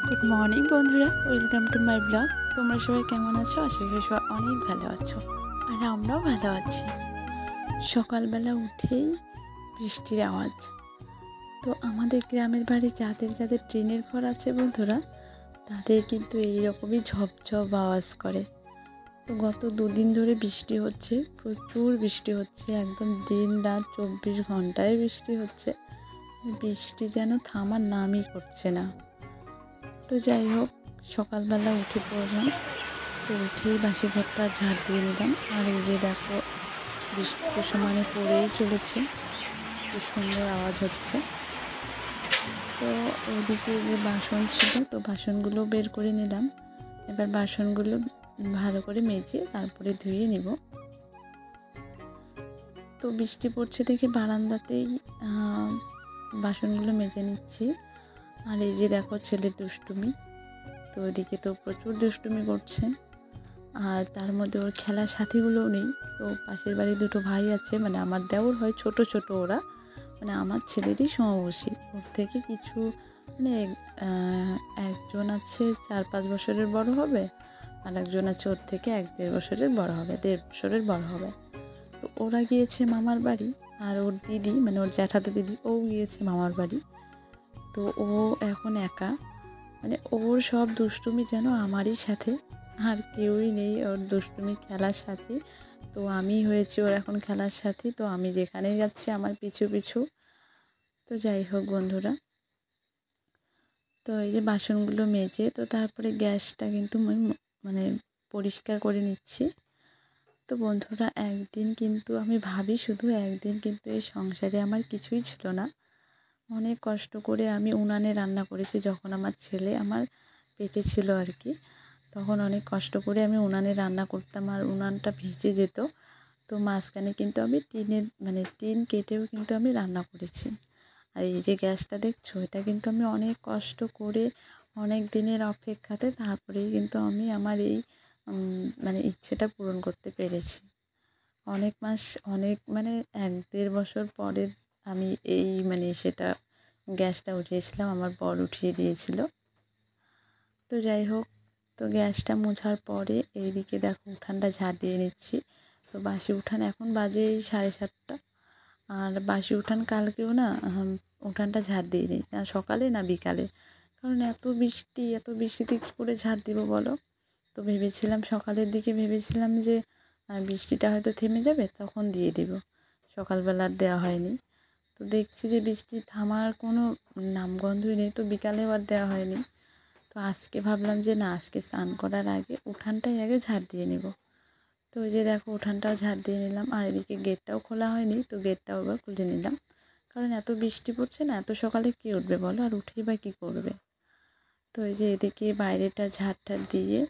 Good morning বন্ধুরা, welcome to my blog. তোমরা সবাই কেমন আছো? আশা করি সবাই অনেক ভালো আছো, আর আমরাও ভালো আছি। সকালবেলা উঠেই বৃষ্টির আওয়াজ। তো আমাদের গ্রামের বাড়ি যাদের যাদের ট্রেনের ঘর আছে বন্ধুরা, তাদের কিন্তু এইরকমই ঝপঝপ আওয়াজ করে। তো গত দুদিন ধরে বৃষ্টি হচ্ছে, প্রচুর বৃষ্টি হচ্ছে, একদম দিন রাত 24 ঘন্টায় বৃষ্টি হচ্ছে। বৃষ্টি যেন থামার নামই করছে না। তো যাই হোক, সকালবেলা উঠে পড়লাম। তো উঠেই বাসি ঘরটা ঝাড় দিয়ে নিলাম। আর এই যে দেখো, বৃষ্টি তো সমানে পড়েই চলেছে, কি সুন্দর আওয়াজ হচ্ছে। তো এইদিকে যে বাসন ছিল, তো বাসনগুলো বের করে নিলাম। এবার বাসনগুলো ভালো করে মেজে তারপরে ধুয়ে নিব। তো বৃষ্টি পড়ছে দেখে বারান্দাতেই বাসনগুলো মেজে নিচ্ছি। আর এই যে দেখো ছেলের দুষ্টুমি, তো ওদিকে তো প্রচুর দুষ্টুমি করছে। আর তার মধ্যে ওর খেলার সাথীগুলোও নেই। তো পাশের বাড়ি দুটো ভাই আছে, মানে আমার দেওর হয়, ছোট ছোট ওরা, মানে আমার ছেলেরই সমবয়সী। ওর থেকে কিছু মানে একজন আছে 4-5 বছরের বড় হবে, আর একজন আছে ওর থেকে 1-1.5 বছরের বড় হবে, 1.5 বছরের বড় হবে। তো ওরা গিয়েছে মামার বাড়ি, আর ওর দিদি, মানে ওর জ্যাঠাতো দিদি, ও গিয়েছে মামার বাড়ি। তো ও এখন একা, মানে ওর সব দুষ্টুমি যেন আমারই সাথে, আর কেউই নেই ওর দুষ্টুমি খেলার সাথে। তো আমি হয়েছি ওর এখন খেলার সাথে। তো আমি যেখানেই যাচ্ছি আমার পিছু পিছু। তো যাই হোক বন্ধুরা, তো এই যে বাসনগুলো মেজে তো তারপরে গ্যাসটা কিন্তু মানে পরিষ্কার করে নিচ্ছি। তো বন্ধুরা, একদিন কিন্তু আমি ভাবি, শুধু একদিন কিন্তু এই সংসারে আমার কিছুই ছিল না। অনেক কষ্ট করে আমি উনানে রান্না করেছি, যখন আমার ছেলে আমার পেটে ছিল আর কি। তখন অনেক কষ্ট করে আমি উনানে রান্না করতাম, আর উনানটা ভিজে যেত। তো মাঝখানে কিন্তু আমি টিন কেটেও কিন্তু আমি রান্না করেছি। আর এই যে গ্যাসটা দেখছো, এটা কিন্তু আমি অনেক কষ্ট করে, অনেক দিনের অপেক্ষাতে তারপরেই কিন্তু আমি আমার এই ইচ্ছেটা পূরণ করতে পেরেছি। অনেক মাস, অনেক 1-1.5 বছর পরে আমি সেটা গ্যাসটা উঠিয়েছিলাম, আমার বর উঠিয়ে দিয়েছিল। তো যাই হোক, তো গ্যাসটা মোছার পরে এইদিকে দেখো উঠানটা ঝাড় দিয়ে নিচ্ছি। তো বাসি উঠান এখন বাজে 7:30। আর বাসি উঠান কালকেও না উঠানটা ঝাড় দিয়ে নিই, না সকালে না বিকালে, কারণ এত বৃষ্টিতে কী করে ঝাড় দিব বলো। তো ভেবেছিলাম সকালের দিকে, ভেবেছিলাম যে বৃষ্টিটা হয়তো থেমে যাবে তখন দিয়ে দিব, সকালবেলা আর দেওয়া হয়নি। তো দেখছি যে বৃষ্টি থামার কোনো নামগন্ধই নেই, তো বিকালেও আর দেওয়া হয়নি। তো আজকে ভাবলাম যে না, আজকে স্নান করার আগে উঠানটাই আগে ঝাড় দিয়ে নেব। তো ওই যে দেখো উঠানটাও ঝাড় দিয়ে নিলাম। আর এদিকে গেটটাও খোলা হয়নি, তো গেটটাও এবার খুলে নিলাম, কারণ এত বৃষ্টি পড়ছে না, এত সকালে কে উঠবে বলো, আর উঠেই বা কী করবে। তো ওই যে এদিকে বাইরেটা ঝাড়টা দিয়ে,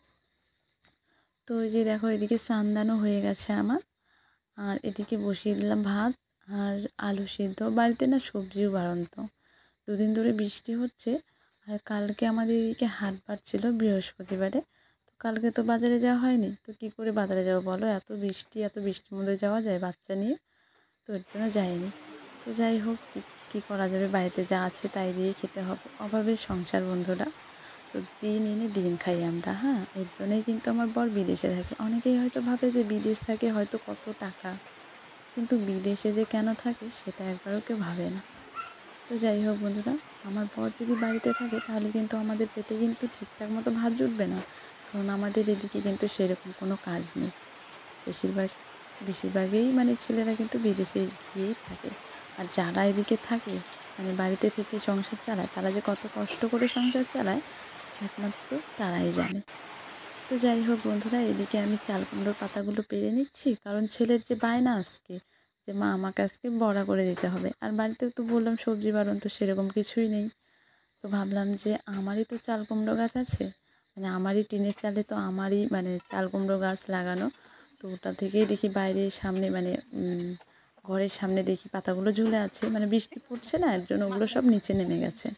তো ওই যে দেখো এদিকে স্নান হয়ে গেছে আমার। আর এদিকে বসিয়ে দিলাম ভাত আর আলু সিদ্ধ। বাড়িতে না সবজিও বাড়ন্ত, দুদিন ধরে বৃষ্টি হচ্ছে। আর কালকে আমাদের এদিকে হাটবার ছিল, বৃহস্পতিবারে। তো কালকে তো বাজারে যাওয়া হয়নি, তো কী করে বাজারে যাবো বলো, এত বৃষ্টির মধ্যে যাওয়া যায় বাচ্চা নিয়ে? তো এর জন্য যাইনি। তো যাই হোক, কী করা যাবে, বাড়িতে যা আছে তাই দিয়েই খেতে হবে, অভাবের সংসার বন্ধুরা। তো দিন এনে দিন খাই আমরা, হ্যাঁ। এর জন্যই কিন্তু আমার বর বিদেশে থাকে। অনেকেই হয়তো ভাবে যে বিদেশ থাকে হয়তো কত টাকা, কিন্তু বিদেশে যে কেন থাকে সেটা একবারও কেউ ভাবে না। তো যাই হোক বন্ধুরা, আমার বর যদি বাড়িতে থাকে তাহলে কিন্তু আমাদের পেটে কিন্তু ঠিকঠাক মতো ভাত জুটবে না, কারণ আমাদের এদিকে কিন্তু সেরকম কোনো কাজ নেই। বেশিরভাগই ছেলেরা কিন্তু বিদেশে গিয়েই থাকে। আর যারা এদিকে থাকে, বাড়িতে থেকে সংসার চালায়, তারা যে কত কষ্ট করে সংসার চালায় একমাত্র তারাই জানে। তো যাই হোক বন্ধুরা, এদিকে আমি চাল কুমড়োর পাতাগুলো পেরে নিচ্ছি, কারণ ছেলের যে বায়না আজকে, যে মা আমাকে আজকে বড়া করে দিতে হবে। আর বাড়িতেও তো বললাম সবজি বারণ, তো সেরকম কিছুই নেই। তো ভাবলাম যে আমারই তো চাল কুমড়ো গাছ আছে, আমারই টিনের চালে তো আমারই চাল কুমড়ো গাছ লাগানো। তো ওটা থেকেই দেখি বাইরের সামনে ঘরের সামনে দেখি পাতাগুলো ঝুলে আছে, বৃষ্টি পড়ছে না, এর জন্য ওগুলো সব নিচে নেমে গেছে।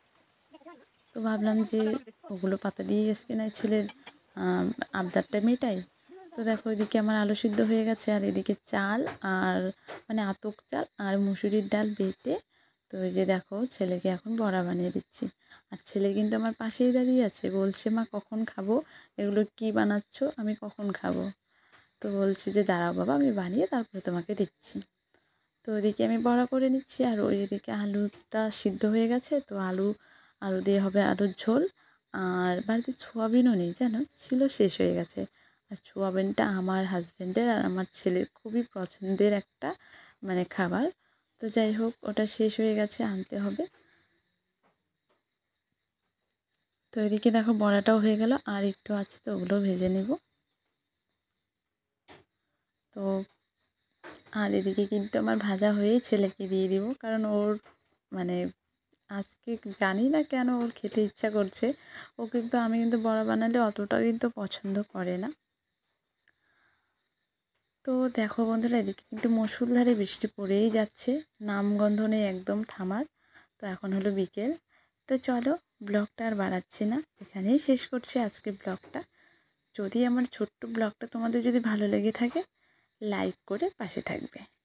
তো ভাবলাম যে ওগুলো পাতা দিয়ে আজকে না ছেলের আবদারটা মেটাই। তো দেখো এদিকে আমার আলু সিদ্ধ হয়ে গেছে, আর এদিকে চাল আর আতপ চাল আর মুসুরির ডাল বেটে তো ওই যে দেখো ছেলেকে এখন বড়া বানিয়ে দিচ্ছি। আর ছেলে কিন্তু আমার পাশেই দাঁড়িয়ে আছে, বলছে মা কখন খাবো, এগুলো কি বানাচ্ছ, আমি কখন খাবো। তো বলছি যে দাঁড়াও বাবা, আমি বানিয়ে তারপরে তোমাকে দিচ্ছি। তো ওইদিকে আমি বড়া করে নিচ্ছি, আর ওইদিকে আলুটা সিদ্ধ হয়ে গেছে। তো আলু দিয়ে হবে আলুর ঝোল। আর বাড়িতে সোয়াবিনও নেই জানো, ছিল শেষ হয়ে গেছে। আর সোয়াবিনটা আমার হাজব্যান্ডের আর আমার ছেলের খুবই পছন্দের একটা খাবার। তো যাই হোক, ওটা শেষ হয়ে গেছে, আনতে হবে। তো এদিকে দেখো বড়াটাও হয়ে গেল, আর একটু আছে, তো ওগুলো ভেজে নেব। তো আর এদিকে কিন্তু আমার ভাজা হয়েই ছেলেকে দিয়ে দিব, কারণ ওর মানে আজকে জানি না কেন ওর খেতে ইচ্ছা করছে। ও কিন্তু আমি কিন্তু বড়া বানালে অতটা কিন্তু পছন্দ করে না। তো দেখো বন্ধুরা, এদিকে কিন্তু মুষলধারে বৃষ্টি পড়েই যাচ্ছে, নামগন্ধ নেই একদম থামার। তো এখন হলো বিকেল। তো চলো, ব্লগটা আর বাড়াচ্ছি না, এখানেই শেষ করছি আজকে ব্লগটা। যদি আমার ছোট্ট ব্লগটা তোমাদের যদি ভালো লেগে থাকে, লাইক করে পাশে থাকবে।